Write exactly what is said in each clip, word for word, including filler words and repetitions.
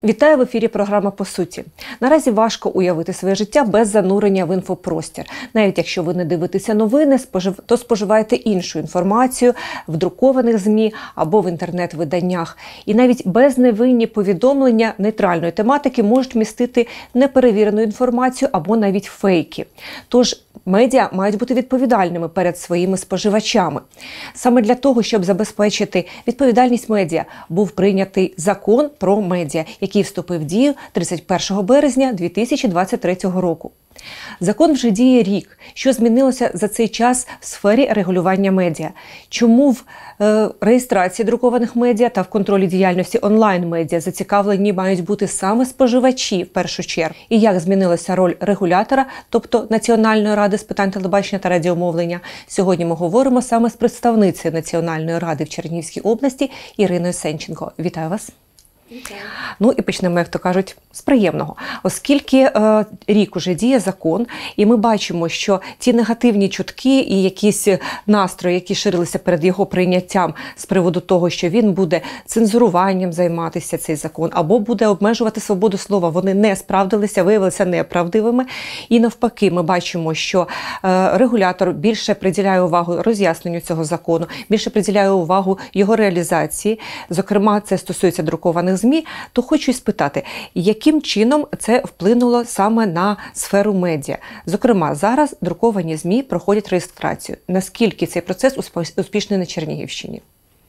Вітаю в ефірі програма «По суті». Наразі важко уявити своє життя без занурення в інфопростір. Навіть якщо ви не дивитеся новини, то споживаєте іншу інформацію в друкованих ЗМІ або в інтернет-виданнях. І навіть безневинні повідомлення нейтральної тематики можуть містити неперевірену інформацію або навіть фейки. Тож медіа мають бути відповідальними перед своїми споживачами. Саме для того, щоб забезпечити відповідальність медіа, був прийнятий закон про медіа, який вступив в дію тридцять першого березня дві тисячі двадцять третього року. Закон вже діє рік. Що змінилося за цей час в сфері регулювання медіа? Чому в е, реєстрації друкованих медіа та в контролі діяльності онлайн-медіа зацікавлені мають бути саме споживачі в першу чергу? І як змінилася роль регулятора, тобто Національної ради з питань телебачення та радіомовлення? Сьогодні ми говоримо саме з представницею Національної ради в Чернігівській області Іриною Сенченко. Вітаю вас! Вітаю. Ну і почнемо, як то кажуть, з приємного. Оскільки е, рік уже діє закон, і ми бачимо, що ті негативні чутки і якісь настрої, які ширилися перед його прийняттям з приводу того, що він буде цензуруванням займатися, цей закон, або буде обмежувати свободу слова, вони не справдилися, виявилися неправдивими. І навпаки, ми бачимо, що е, регулятор більше приділяє увагу роз'ясненню цього закону, більше приділяє увагу його реалізації. Зокрема, це стосується друкованих ЗМІ, то хочу спитати, яким чином це вплинуло саме на сферу медіа? Зокрема, зараз друковані ЗМІ проходять реєстрацію. Наскільки цей процес успішний на Чернігівщині?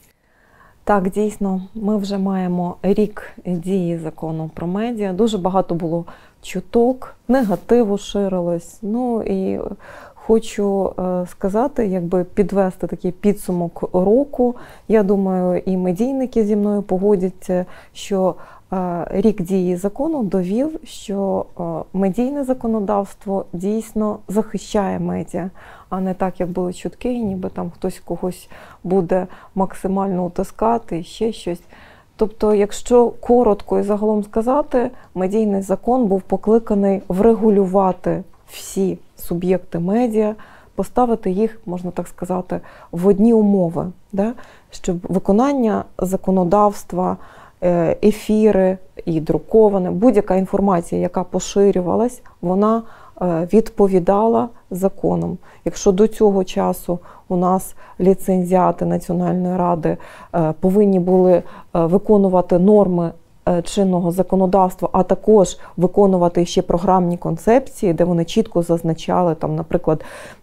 Так, дійсно, ми вже маємо рік дії закону про медіа. Дуже багато було чуток, негативу ширилось. Ну і хочу сказати, якби підвести такий підсумок року. Я думаю, і медійники зі мною погодяться, що рік дії закону довів, що медійне законодавство дійсно захищає медіа, а не так, як були чутки, ніби там хтось когось буде максимально утискати, ще щось. Тобто, якщо коротко і загалом сказати, медійний закон був покликаний врегулювати всі суб'єкти медіа, поставити їх, можна так сказати, в одні умови, да? Щоб виконання законодавства, ефіри і друковане, будь-яка інформація, яка поширювалась, вона відповідала законам. Якщо до цього часу у нас ліцензіати Національної ради повинні були виконувати норми чинного законодавства, а також виконувати ще програмні концепції, де вони чітко зазначали, там, наприклад,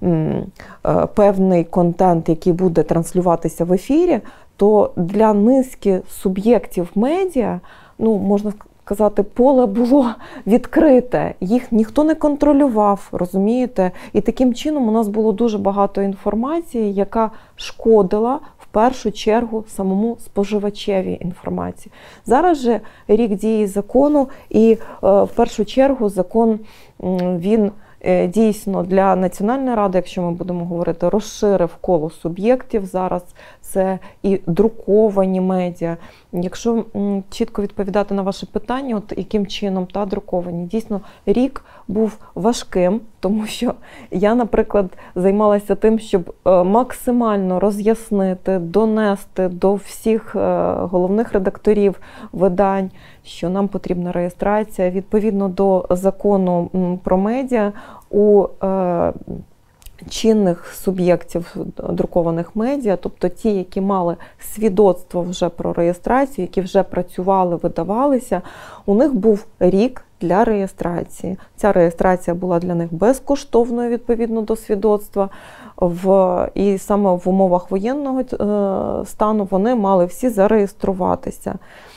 певний контент, який буде транслюватися в ефірі, то для низки суб'єктів медіа, ну, можна сказати, поле було відкрите, їх ніхто не контролював, розумієте? І таким чином у нас було дуже багато інформації, яка шкодила в першу чергу самому споживачеві інформації. Зараз же рік дії закону, і в першу чергу закон, він дійсно для Національної ради, якщо ми будемо говорити, розширив коло суб'єктів. Зараз це і друковані медіа. Якщо чітко відповідати на ваше питання, от яким чином та друковані, дійсно рік був важким, тому що я, наприклад, займалася тим, щоб максимально роз'яснити, донести до всіх головних редакторів видань, що нам потрібна реєстрація. Відповідно до закону про медіа, у е, чинних суб'єктів друкованих медіа, тобто ті, які мали свідоцтво вже про реєстрацію, які вже працювали, видавалися, у них був рік для реєстрації. Ця реєстрація була для них безкоштовною відповідно до свідоцтва. В, і саме в умовах воєнного е, стану вони мали всі зареєструватися.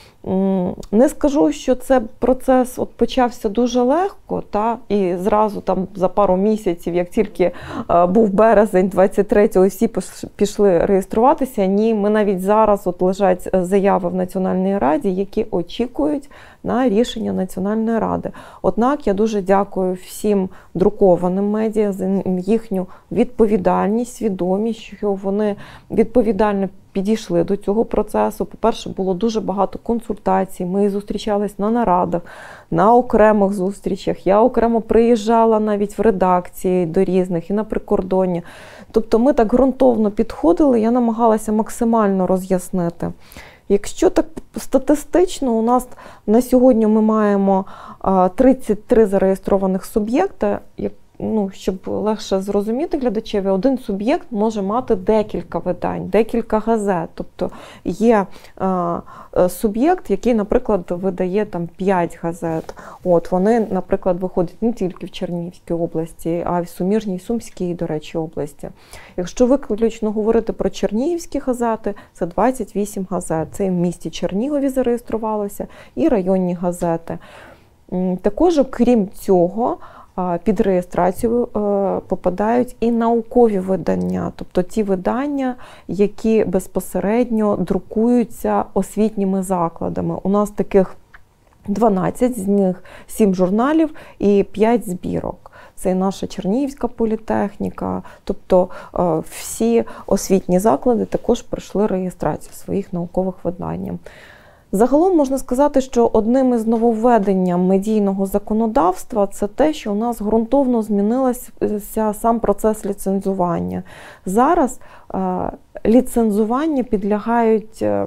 Не скажу, що це процес от почався дуже легко, та, і зразу там за пару місяців, як тільки е, був березень двадцять третього, всі пішли реєструватися. Ні, ми навіть зараз от лежать заяви в Національній раді, які очікують на рішення Національної ради. Однак я дуже дякую всім друкованим медіа за їхню відповідальність, свідомість, що вони відповідально підійшли до цього процесу. По-перше, було дуже багато консультацій, ми зустрічались на нарадах, на окремих зустрічах. Я окремо приїжджала навіть в редакції до різних і на прикордонні. Тобто ми так ґрунтовно підходили, я намагалася максимально роз'яснити, Якщо так статистично, у нас на сьогодні ми маємо тридцять три зареєстрованих суб'єкта. Ну, щоб легше зрозуміти глядачеві, один суб'єкт може мати декілька видань, декілька газет. Тобто є е, суб'єкт, який, наприклад, видає там п'ять газет. От, вони, наприклад, виходять не тільки в Чернігівській області, а й в суміжній Сумській, до речі, області. Якщо виключно говорити про чернігівські газети, це двадцять вісім газет. Це і в місті Чернігові зареєструвалося, і районні газети. Також, окрім цього, під реєстрацію попадають і наукові видання, тобто ті видання, які безпосередньо друкуються освітніми закладами. У нас таких дванадцять, з них сім журналів і п'ять збірок. Це і наша Чернігівська політехніка, тобто всі освітні заклади також пройшли реєстрацію своїх наукових видань. Загалом можна сказати, що одним із нововведенням медійного законодавства це те, що у нас ґрунтовно змінився сам процес ліцензування. Зараз е, ліцензуванню підлягають е,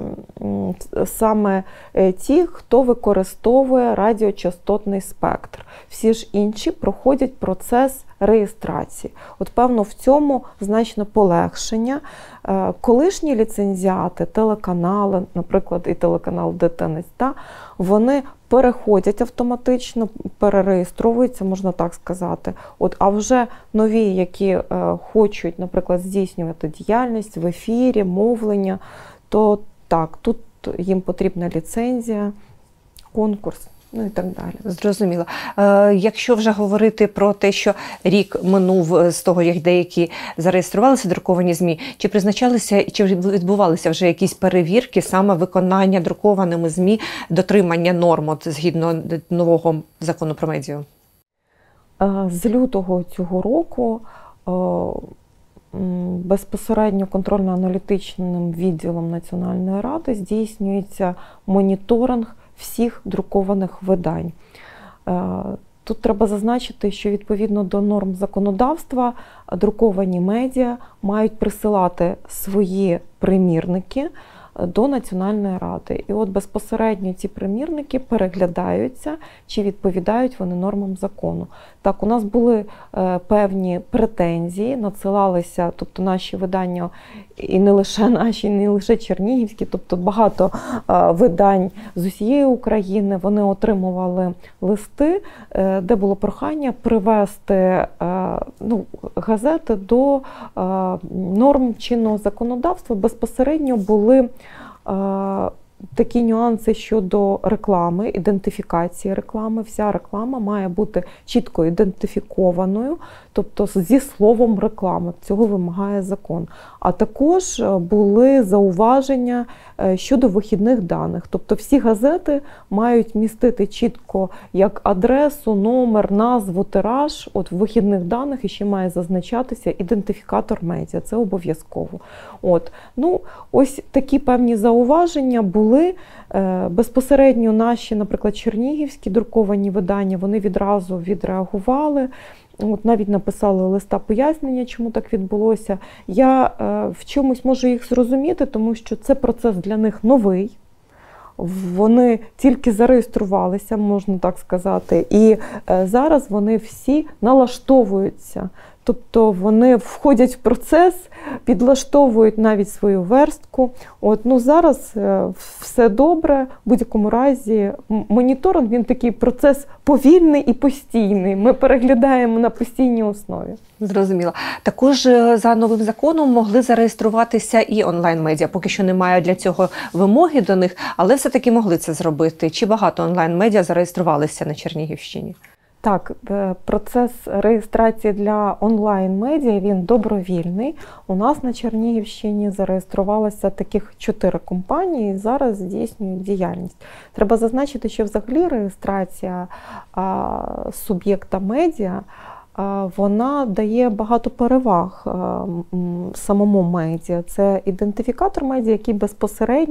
саме ті, хто використовує радіочастотний спектр. Всі ж інші проходять процес реєстрації. От, певно, в цьому значно полегшення. Колишні ліцензіати, телеканали, наприклад, і телеканал ДТНС, вони переходять автоматично, перереєстровуються, можна так сказати. От, а вже нові, які е, хочуть, наприклад, здійснювати діяльність в ефірі, мовлення, то так, тут їм потрібна ліцензія, конкурс. Ну і так далі. Зрозуміло. Е, якщо вже говорити про те, що рік минув з того, як деякі зареєструвалися друковані ЗМІ, чи призначалися, чи відбувалися вже якісь перевірки саме виконання друкованими ЗМІ, дотримання норм от, згідно нового закону про медіа? Е, з лютого цього року е, безпосередньо контрольно-аналітичним відділом Національної ради здійснюється моніторинг всіх друкованих видань. Тут треба зазначити, що відповідно до норм законодавства друковані медіа мають присилати свої примірники до Національної ради. І от безпосередньо ці примірники переглядаються, чи відповідають вони нормам закону. Так, у нас були е, певні претензії, надсилалися, тобто наші видання, і не лише наші, і не лише чернігівські, тобто багато е, видань з усієї України, вони отримували листи, е, де було прохання привести е, ну, газети до е, норм чинного законодавства. Безпосередньо були такі нюанси щодо реклами, ідентифікації реклами. Вся реклама має бути чітко ідентифікованою, тобто зі словом реклами. Цього вимагає закон. А також були зауваження щодо вихідних даних. Тобто всі газети мають містити чітко як адресу, номер, назву, тираж. От в вихідних даних іще має зазначатися ідентифікатор медіа. Це обов'язково. От. Ну, ось такі певні зауваження були. Безпосередньо наші, наприклад, чернігівські друковані видання, вони відразу відреагували. От навіть написали листа пояснення, чому так відбулося. Я е, в чомусь можу їх зрозуміти, тому що це процес для них новий. Вони тільки зареєструвалися, можна так сказати, і е, зараз вони всі налаштовуються. Тобто вони входять в процес, підлаштовують навіть свою верстку. От, ну, зараз е, все добре, в будь-якому разі. Моніторинг, він такий процес повільний і постійний. Ми переглядаємо на постійній основі. Зрозуміло. Також за новим законом могли зареєструватися і онлайн-медіа. Поки що немає для цього вимоги до них, але все-таки могли це зробити. Чи багато онлайн-медіа зареєструвалися на Чернігівщині? Так, процес реєстрації для онлайн-медіа, він добровільний. У нас на Чернігівщині зареєструвалося таких чотири компанії і зараз здійснюють діяльність. Треба зазначити, що взагалі реєстрація а, суб'єкта медіа, а, вона дає багато переваг а, самому медіа. Це ідентифікатор медіа, який безпосередньо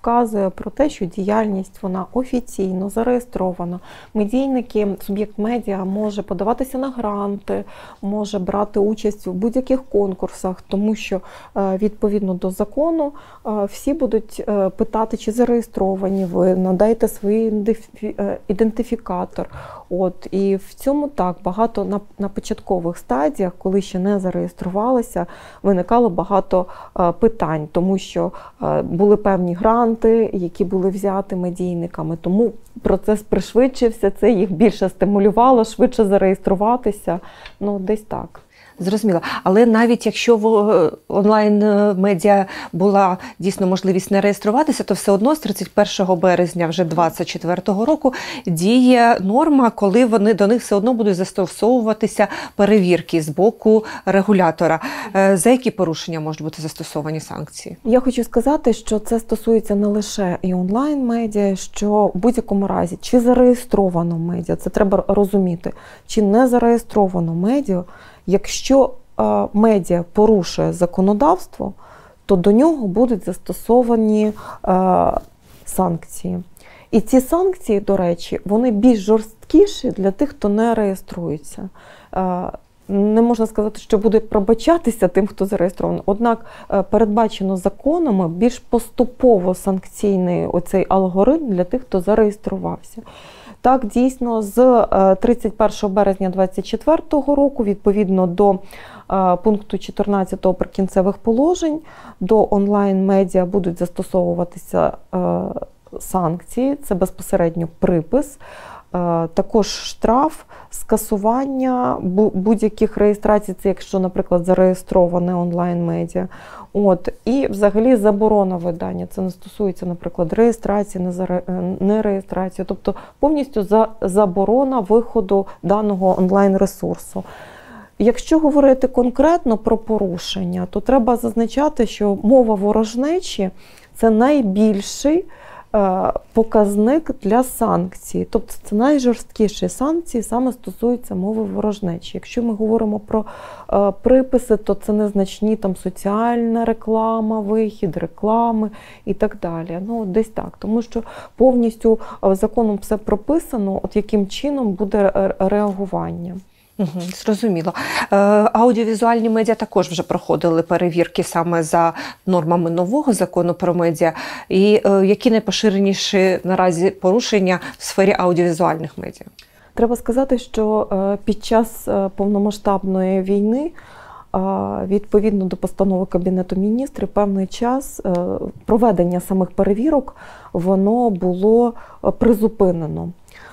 вказує про те, що діяльність вона офіційно зареєстрована. Медійники, суб'єкт медіа може подаватися на гранти, може брати участь у будь-яких конкурсах, тому що відповідно до закону всі будуть питати, чи зареєстровані ви, надайте свій ідентифікатор. От, і в цьому так, багато на, на початкових стадіях, коли ще не зареєструвалися, виникало багато е, питань, тому що е, були певні гранти, які були взяті медійниками, тому процес пришвидшився, це їх більше стимулювало, швидше зареєструватися, ну десь так. Зрозуміло. Але навіть якщо в онлайн-медіа була дійсно можливість не реєструватися, то все одно з тридцять першого березня вже двадцять четвертого року діє норма, коли вони до них все одно будуть застосовуватися перевірки з боку регулятора. За які порушення можуть бути застосовані санкції? Я хочу сказати, що це стосується не лише і онлайн-медіа, що в будь-якому разі, чи зареєстровано медіа, це треба розуміти, чи не зареєстровано медіа. Якщо е, медіа порушує законодавство, то до нього будуть застосовані е, санкції. І ці санкції, до речі, вони більш жорсткіші для тих, хто не реєструється. Е, не можна сказати, що буде пробачатися тим, хто зареєстрований. Однак е, передбачено законами більш поступово санкційний оцей алгоритм для тих, хто зареєструвався. Так, дійсно, з тридцять першого березня двадцять четвертого року, відповідно до пункту чотирнадцятого прикінцевих положень, до онлайн-медіа будуть застосовуватися санкції, це безпосередньо припис, також штраф, скасування будь-яких реєстрацій, це якщо, наприклад, зареєстроване онлайн-медіа. От, і взагалі заборона видання, це не стосується, наприклад, реєстрації, не реєстрації, тобто повністю за, заборона виходу даного онлайн-ресурсу. Якщо говорити конкретно про порушення, то треба зазначати, що мова ворожнечі – це найбільший показник для санкцій. Тобто це найжорсткіші санкції саме стосуються мови ворожнечі. Якщо ми говоримо про е, приписи, то це незначні там соціальна реклама, вихід реклами і так далі. Ну, десь так. Тому що повністю законом все прописано, от яким чином буде реагування. Угу, зрозуміло. Е, аудіовізуальні медіа також вже проходили перевірки саме за нормами нового закону про медіа. І е, які найпоширеніші наразі порушення в сфері аудіовізуальних медіа? Треба сказати, що е, під час е, повномасштабної війни, е, відповідно до постанови Кабінету міністрів, певний час е, проведення самих перевірок, воно було призупинено.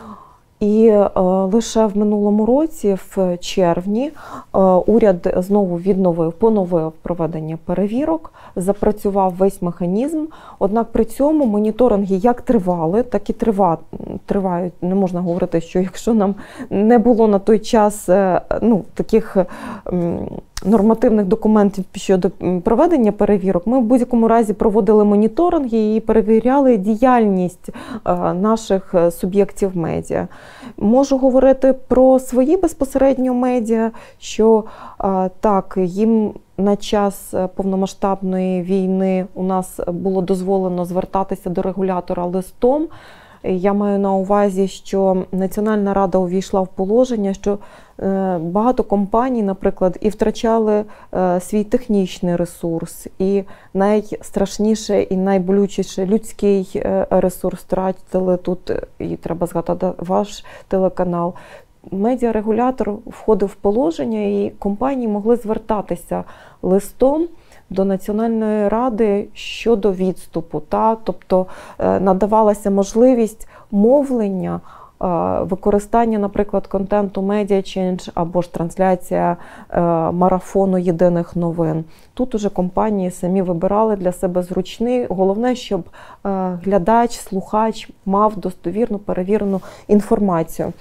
І е, лише в минулому році, в червні, е, уряд знову відновив, поновив проведення перевірок, запрацював весь механізм. Однак при цьому моніторинги як тривали, так і трива, тривають. Не можна говорити, що якщо нам не було на той час е, ну, таких е, нормативних документів щодо проведення перевірок, ми в будь-якому разі проводили моніторинги і перевіряли діяльність наших суб'єктів медіа. Можу говорити про свої безпосередньо медіа, що так, їм на час повномасштабної війни у нас було дозволено звертатися до регулятора листом. Я маю на увазі, що Національна рада увійшла в положення, що багато компаній, наприклад, і втрачали свій технічний ресурс, і найстрашніше і найболючіше людський ресурс втратили. Тут, і треба згадати ваш телеканал. Медіарегулятор входив в положення, і компанії могли звертатися листом до Національної ради щодо відступу. Та? Тобто надавалася можливість мовлення, використання, наприклад, контенту Media Change або ж трансляція марафону єдиних новин. Тут уже компанії самі вибирали для себе зручний. Головне, щоб глядач, слухач мав достовірну, перевірену інформацію.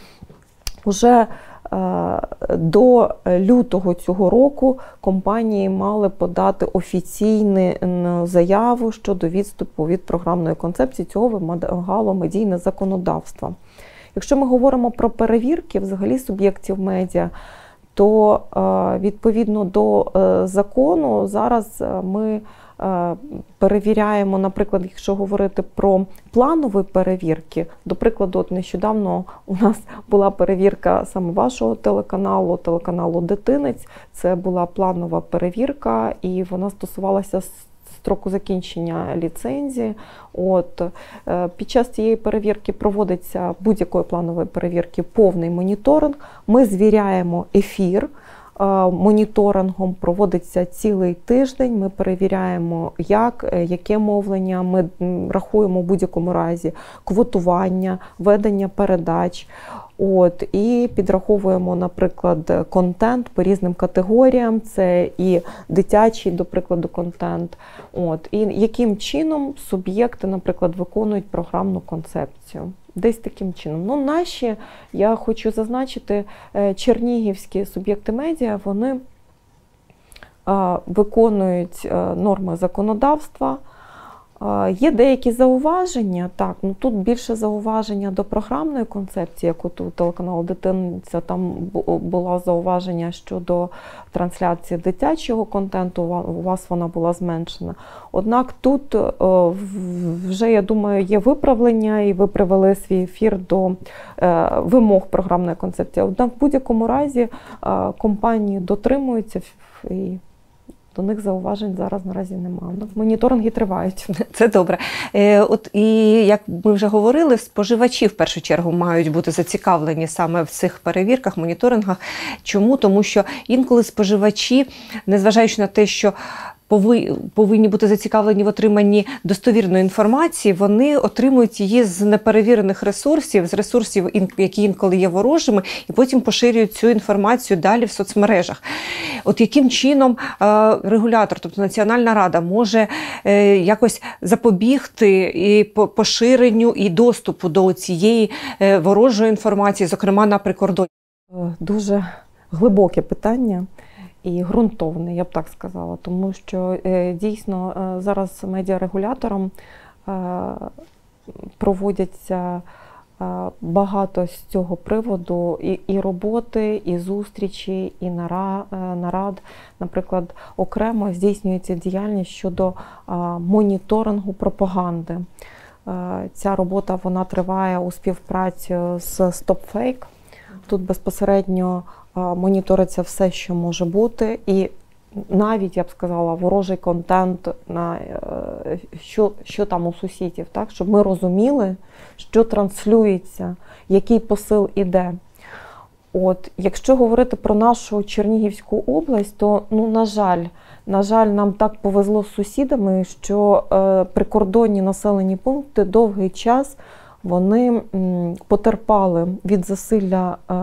Уже до лютого цього року компанії мали подати офіційну заяву щодо відступу від програмної концепції. Цього вимагало медійне законодавство. Якщо ми говоримо про перевірки взагалі суб'єктів медіа, то відповідно до закону зараз ми перевіряємо, наприклад, якщо говорити про планові перевірки, до прикладу, от нещодавно у нас була перевірка саме вашого телеканалу, телеканалу «Дитинець». Це була планова перевірка, і вона стосувалася строку закінчення ліцензії. От, під час цієї перевірки проводиться, будь-якої планової перевірки, повний моніторинг. Ми звіряємо ефір. Моніторингом проводиться цілий тиждень, ми перевіряємо, як, яке мовлення, ми рахуємо в будь-якому разі квотування, ведення передач. От, і підраховуємо, наприклад, контент по різним категоріям, це і дитячий, до прикладу, контент. От, і яким чином суб'єкти, наприклад, виконують програмну концепцію. Десь таким чином. Ну, наші, я хочу зазначити, чернігівські суб'єкти медіа, вони а, виконують а, норми законодавства. А, є деякі зауваження, так, ну тут більше зауваження до програмної концепції, як от у телеканалу «Дитинця», там було зауваження щодо трансляції дитячого контенту, у вас вона була зменшена. Однак тут вже, я думаю, є виправлення, і ви привели свій ефір до вимог програмної концепції. Однак в будь-якому разі компанії дотримуються, і до них зауважень зараз наразі немає. Моніторинги тривають. Це добре. Е, от і як ми вже говорили, споживачі в першу чергу мають бути зацікавлені саме в цих перевірках, моніторингах. Чому? Тому що інколи споживачі, незважаючи на те, що повинні бути зацікавлені в отриманні достовірної інформації, вони отримують її з неперевірених ресурсів, з ресурсів, які інколи є ворожими, і потім поширюють цю інформацію далі в соцмережах. От яким чином регулятор, тобто Національна рада, може якось запобігти і поширенню і доступу до цієї ворожої інформації, зокрема на прикордонні? Дуже глибоке питання. І ґрунтовний, я б так сказала, тому що е, дійсно е, зараз медіарегулятором е, проводяться е, багато з цього приводу і, і роботи, і зустрічі, і нара, е, нарад. Наприклад, окремо здійснюється діяльність щодо е, моніторингу пропаганди. Е, ця робота вона триває у співпраці з StopFake. Тут безпосередньо моніториться все, що може бути, і навіть, я б сказала, ворожий контент, на що, що там у сусідів, так? Щоб ми розуміли, що транслюється, який посил іде. От, якщо говорити про нашу Чернігівську область, то, ну, на жаль, на жаль, нам так повезло з сусідами, що е, прикордонні населені пункти довгий час вони м, потерпали від засилля е,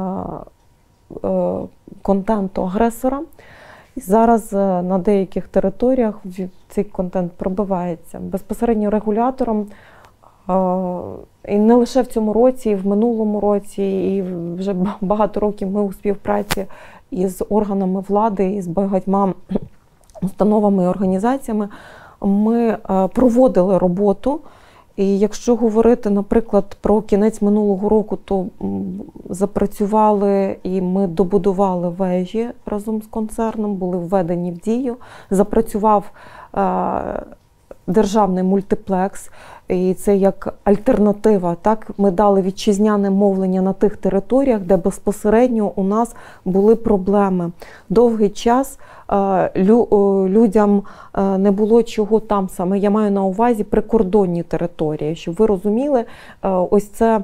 контенту агресора. І зараз на деяких територіях цей контент пробивається. Безпосередньо регулятором, і не лише в цьому році, і в минулому році, і вже багато років ми у співпраці із органами влади, і з багатьма установами і організаціями, ми проводили роботу. І якщо говорити, наприклад, про кінець минулого року, то запрацювали і ми добудували вежі разом з концерном, були введені в дію. Запрацював е, державний мультиплекс, і це як альтернатива. Так? Ми дали вітчизняне мовлення на тих територіях, де безпосередньо у нас були проблеми. Довгий час людям не було чого там саме. Я маю на увазі прикордонні території, щоб ви розуміли, ось це,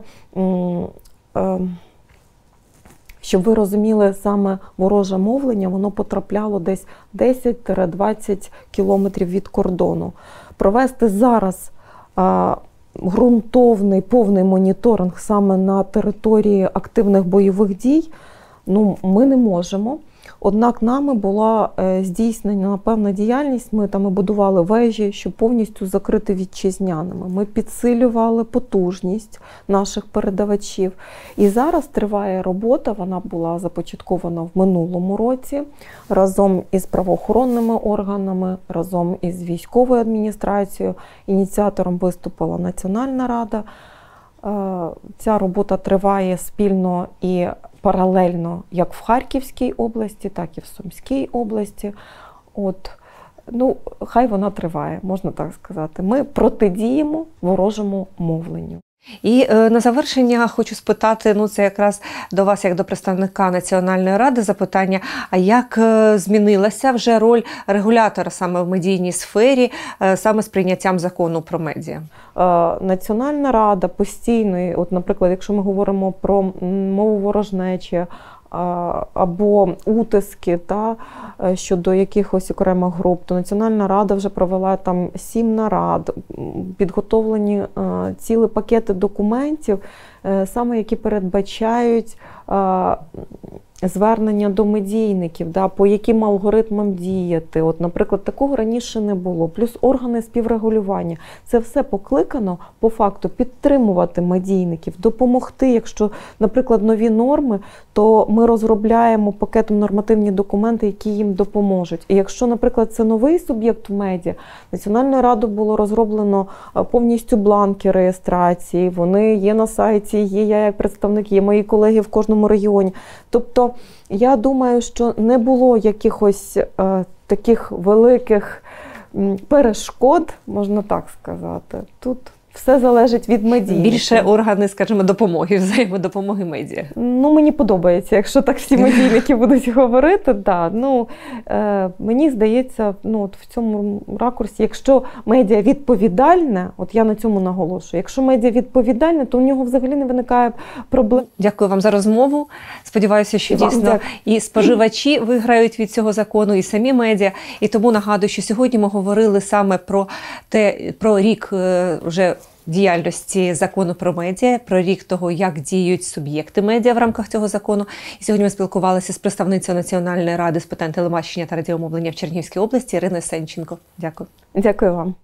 щоб ви розуміли, саме вороже мовлення, воно потрапляло десь десять-двадцять кілометрів від кордону. Провести зараз ґрунтовний, повний моніторинг саме на території активних бойових дій, ну, ми не можемо. Однак нами була здійснена певна діяльність, ми там і будували вежі, щоб повністю закрити вітчизняними. Ми підсилювали потужність наших передавачів. І зараз триває робота, вона була започаткована в минулому році, разом із правоохоронними органами, разом із військовою адміністрацією. Ініціатором виступила Національна рада. Ця робота триває спільно і паралельно як в Харківській області, так і в Сумській області. От, ну, хай вона триває, можна так сказати. Ми протидіємо ворожому мовленню. І е, на завершення хочу спитати, ну це якраз до вас, як до представника Національної ради, запитання, а як е, змінилася вже роль регулятора саме в медійній сфері, е, саме з прийняттям закону про медіа? Е, Національна рада постійно, от, наприклад, якщо ми говоримо про мову ворожнечі, або утиски та, щодо якихось окремих груп, то Національна рада вже провела там сім нарад, підготовлені е, цілі пакети документів, е, саме які передбачають е, звернення до медійників, да, по яким алгоритмам діяти. От, наприклад, такого раніше не було. Плюс органи співрегулювання. Це все покликано, по факту, підтримувати медійників, допомогти. Якщо, наприклад, нові норми, то ми розробляємо пакетом нормативні документи, які їм допоможуть. І якщо, наприклад, це новий суб'єкт в медіа, Національною радою було розроблено повністю бланки реєстрації, вони є на сайті, є я як представник, є мої колеги в кожному регіоні. Тобто, я думаю, що не було якихось е, таких великих м, перешкод, можна так сказати. Тут все залежить від медійників. Більше органи, скажімо, допомоги, взаємодопомоги медіа. Ну, мені подобається, якщо так всі медійники будуть говорити. Да. Ну, е, мені здається, ну, от в цьому ракурсі, якщо медіа відповідальне, от я на цьому наголошую, якщо медіа відповідальне, то у нього взагалі не виникає проблем. Дякую вам за розмову. Сподіваюся, що Вам дійсно дякую. і споживачі виграють від цього закону, і самі медіа. І тому нагадую, що сьогодні ми говорили саме про те, про рік е, вже діяльності закону про медіа, про рік того, як діють суб'єкти медіа в рамках цього закону. І сьогодні ми спілкувалися з представницею Національної ради з питань телебачення та радіомовлення в Чернігівській області Іриною Сенченко. Дякую. Дякую вам.